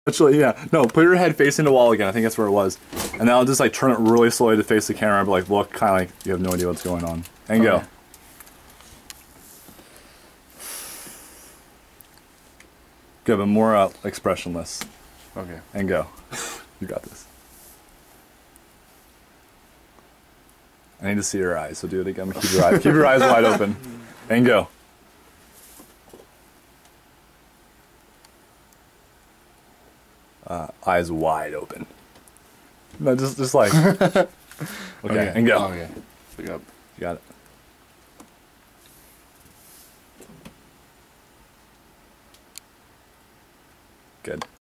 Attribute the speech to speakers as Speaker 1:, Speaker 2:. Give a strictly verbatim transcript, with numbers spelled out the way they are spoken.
Speaker 1: Actually, yeah. No, put your head facing the wall again. I think that's where it was. And then I'll just like turn it really slowly to face the camera, but like look kind of like you have no idea what's going on. And
Speaker 2: okay.
Speaker 1: go. Good, but more uh, expressionless.
Speaker 2: Okay.
Speaker 1: And go. You got this. I need to see your eyes, so do it again. Keep your eyes, keep your eyes wide open. And go. Uh, eyes wide open. No, just just like. Okay, okay. And go.
Speaker 2: Okay. Pick up.
Speaker 1: You got it. Good.